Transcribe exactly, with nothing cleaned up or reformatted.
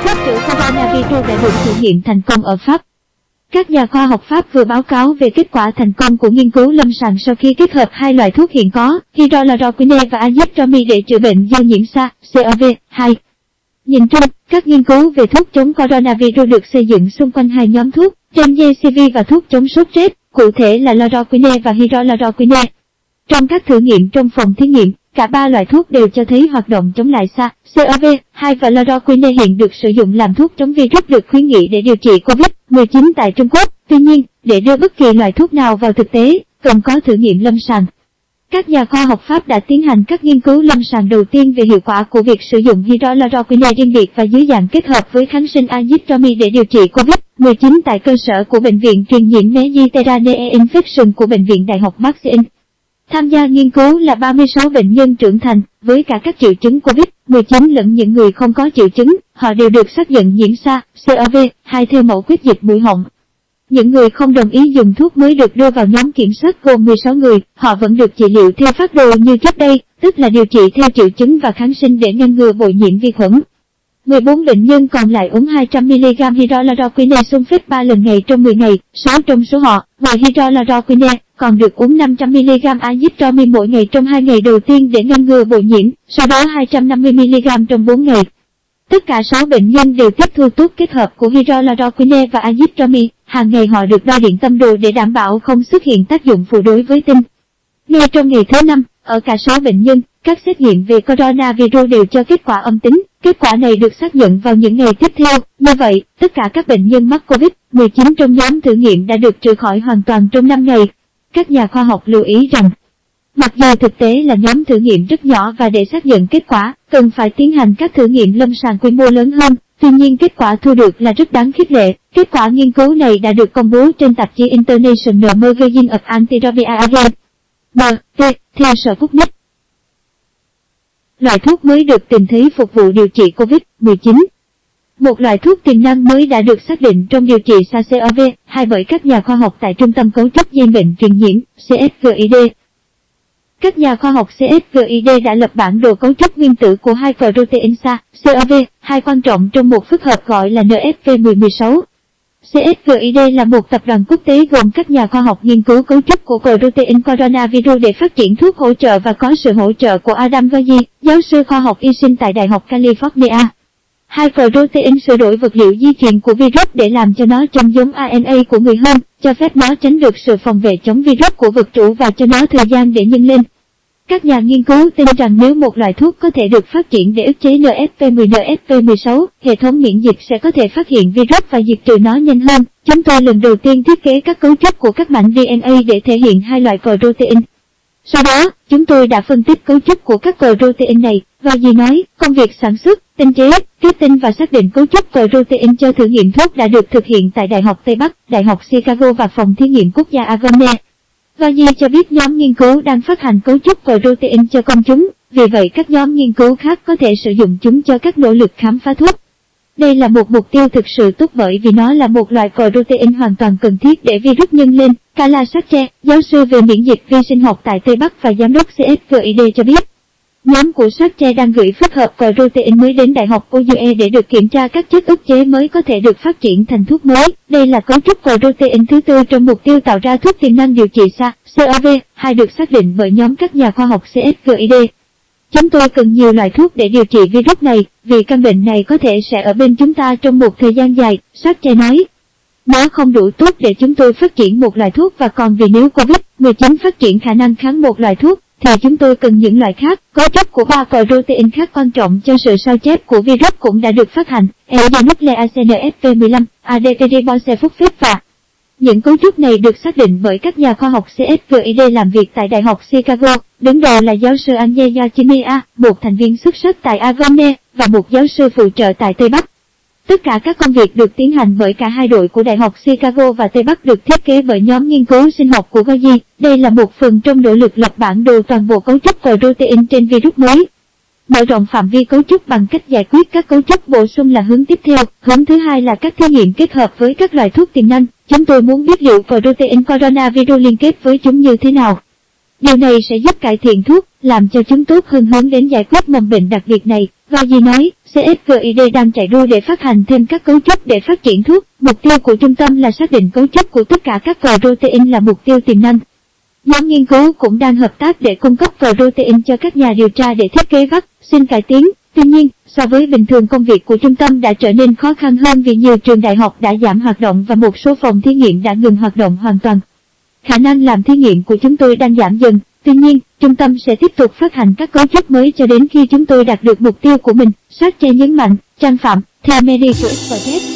thuốc chữa coronavirus đã được thử nghiệm thành công ở Pháp. Các nhà khoa học Pháp vừa báo cáo về kết quả thành công của nghiên cứu lâm sàng sau khi kết hợp hai loại thuốc hiện có, hydroxychloroquine và azithromycin để chữa bệnh do nhiễm SARS-xê o vê hai. Nhìn chung, các nghiên cứu về thuốc chống coronavirus được xây dựng xung quanh hai nhóm thuốc, remdesivir và thuốc chống sốt rét, cụ thể là chloroquine và hydroxychloroquine. Trong các thử nghiệm trong phòng thí nghiệm, cả ba loại thuốc đều cho thấy hoạt động chống lại SARS-xê o vê hai và chloroquine hiện được sử dụng làm thuốc chống virus được khuyến nghị để điều trị covid mười chín tại Trung Quốc. Tuy nhiên, để đưa bất kỳ loại thuốc nào vào thực tế, cần có thử nghiệm lâm sàng. Các nhà khoa học Pháp đã tiến hành các nghiên cứu lâm sàng đầu tiên về hiệu quả của việc sử dụng hydroxychloroquine riêng biệt và dưới dạng kết hợp với kháng sinh azithromycin để điều trị covid mười chín tại cơ sở của Bệnh viện truyền nhiễm Mediterranean Infection của Bệnh viện Đại học Marseille. Tham gia nghiên cứu là ba mươi sáu bệnh nhân trưởng thành, với cả các triệu chứng covid mười chín lẫn những người không có triệu chứng, họ đều được xác nhận nhiễm SARS-xê o vê hai theo mẫu huyết dịch mũi họng. Những người không đồng ý dùng thuốc mới được đưa vào nhóm kiểm soát gồm mười sáu người, họ vẫn được trị liệu theo phác đồ như trước đây, tức là điều trị theo triệu chứng và kháng sinh để ngăn ngừa bội nhiễm vi khuẩn. mười bốn bệnh nhân còn lại uống hai trăm mi-li-gam hydroxychloroquine sulfate ba lần ngày trong mười ngày, sáu trong số họ, ngoài hydroxychloroquine, còn được uống năm trăm mi-li-gam azithromycin mỗi ngày trong hai ngày đầu tiên để ngăn ngừa bội nhiễm, sau đó hai trăm năm mươi mi-li-gam trong bốn ngày. Tất cả sáu bệnh nhân đều tiếp thu thuốc kết hợp của hydroxychloroquine và azithromycin, hàng ngày họ được đo điện tâm đồ để đảm bảo không xuất hiện tác dụng phụ đối với tim. Ngay trong ngày thứ năm, ở cả sáu bệnh nhân, các xét nghiệm về coronavirus đều cho kết quả âm tính. Kết quả này được xác nhận vào những ngày tiếp theo. Như vậy, tất cả các bệnh nhân mắc covid mười chín trong nhóm thử nghiệm đã được chữa khỏi hoàn toàn trong năm ngày. Các nhà khoa học lưu ý rằng, mặc dù thực tế là nhóm thử nghiệm rất nhỏ và để xác nhận kết quả, cần phải tiến hành các thử nghiệm lâm sàng quy mô lớn hơn, tuy nhiên kết quả thu được là rất đáng khích lệ. Kết quả nghiên cứu này đã được công bố trên tạp chí International Magazine of Antimicrobial B T theo Sở Sputnik. Loại thuốc mới được tìm thấy phục vụ điều trị covid mười chín. Một loại thuốc tiềm năng mới đã được xác định trong điều trị SARS-xê o vê hai bởi các nhà khoa học tại Trung tâm Cấu trúc Gen bệnh truyền nhiễm C S G I D. Các nhà khoa học C S G I D đã lập bản đồ cấu trúc nguyên tử của hai protein SARS-xê o vê hai quan trọng trong một phức hợp gọi là N F P mười mười sáu. C S G I D là một tập đoàn quốc tế gồm các nhà khoa học nghiên cứu cấu trúc của protein coronavirus để phát triển thuốc hỗ trợ và có sự hỗ trợ của Adam Gaji, giáo sư khoa học y sinh tại Đại học California. Hai protein sửa đổi vật liệu di truyền của virus để làm cho nó trông giống R N A của người hơn, cho phép nó tránh được sự phòng vệ chống virus của vật chủ và cho nó thời gian để nhân lên. Các nhà nghiên cứu tin rằng nếu một loại thuốc có thể được phát triển để ức chế N F P mười N F P mười sáu, hệ thống miễn dịch sẽ có thể phát hiện virus và diệt trừ nó nhanh hơn. Chúng tôi lần đầu tiên thiết kế các cấu trúc của các mảnh D N A để thể hiện hai loại protein. Sau đó, chúng tôi đã phân tích cấu trúc của các protein này, và dì nói, công việc sản xuất, tinh chế, kết tinh và xác định cấu trúc protein cho thử nghiệm thuốc đã được thực hiện tại Đại học Tây Bắc, Đại học Chicago và Phòng Thí nghiệm Quốc gia Argonne. Gaji cho biết nhóm nghiên cứu đang phát hành cấu trúc protein cho công chúng, vì vậy các nhóm nghiên cứu khác có thể sử dụng chúng cho các nỗ lực khám phá thuốc. Đây là một mục tiêu thực sự tốt bởi vì nó là một loại protein hoàn toàn cần thiết để virus nhân lên, Kala Satche, giáo sư về miễn dịch vi sinh học tại Tây Bắc và giám đốc C S G I D cho biết. Nhóm của Satche đang gửi phức hợp protein mới đến Đại học U U E để được kiểm tra các chất ức chế mới có thể được phát triển thành thuốc mới. Đây là cấu trúc protein thứ tư trong mục tiêu tạo ra thuốc tiềm năng điều trị SARS-xê o vê hai được xác định bởi nhóm các nhà khoa học C S G I D. Chúng tôi cần nhiều loại thuốc để điều trị virus này, vì căn bệnh này có thể sẽ ở bên chúng ta trong một thời gian dài, Satche nói. Nó không đủ tốt để chúng tôi phát triển một loại thuốc và còn vì nếu covid mười chín phát triển khả năng kháng một loại thuốc, thì chúng tôi cần những loại khác. Cấu trúc của ba protein khác quan trọng cho sự sao chép của virus cũng đã được phát hành, N F P mười lăm, A D P ribose phosphate và những cấu trúc này được xác định bởi các nhà khoa học C S G I D làm việc tại Đại học Chicago, đứng đầu là giáo sư Anya Chimia, một thành viên xuất sắc tại Argonne, và một giáo sư phụ trợ tại Tây Bắc. Tất cả các công việc được tiến hành bởi cả hai đội của Đại học Chicago và Tây Bắc được thiết kế bởi nhóm nghiên cứu sinh học của Gaji. Đây là một phần trong nỗ lực lập bản đồ toàn bộ cấu trúc protein trên virus mới. Mở rộng phạm vi cấu trúc bằng cách giải quyết các cấu trúc bổ sung là hướng tiếp theo. Hướng thứ hai là các thí nghiệm kết hợp với các loại thuốc tiềm năng. Chúng tôi muốn biết liệu protein coronavirus liên kết với chúng như thế nào. Điều này sẽ giúp cải thiện thuốc, làm cho chúng tốt hơn hướng đến giải quyết mầm bệnh đặc biệt này. Gaji nói, xê ét giê i đê đang chạy đua để phát hành thêm các cấu trúc để phát triển thuốc. Mục tiêu của trung tâm là xác định cấu trúc của tất cả các protein là mục tiêu tiềm năng. Nhóm nghiên cứu cũng đang hợp tác để cung cấp protein cho các nhà điều tra để thiết kế vaccine cải tiến. Tuy nhiên, so với bình thường công việc của trung tâm đã trở nên khó khăn hơn vì nhiều trường đại học đã giảm hoạt động và một số phòng thí nghiệm đã ngừng hoạt động hoàn toàn. Khả năng làm thí nghiệm của chúng tôi đang giảm dần. Tuy nhiên, trung tâm sẽ tiếp tục phát hành các cấu trúc mới cho đến khi chúng tôi đạt được mục tiêu của mình, Saatchi nhấn mạnh. Trang Phạm, theo Medical Express.